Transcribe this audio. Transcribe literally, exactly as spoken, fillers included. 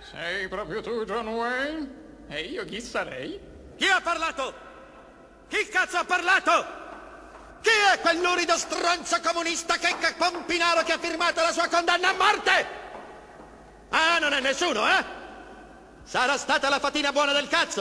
Sei proprio tu, John Wayne? E io chi sarei? Chi ha parlato? Chi cazzo ha parlato? Chi è quel lurido stronzo comunista che che Pompinaro che ha firmato la sua condanna a morte? Ah, non è nessuno, eh? Sarà stata la fatina buona del cazzo!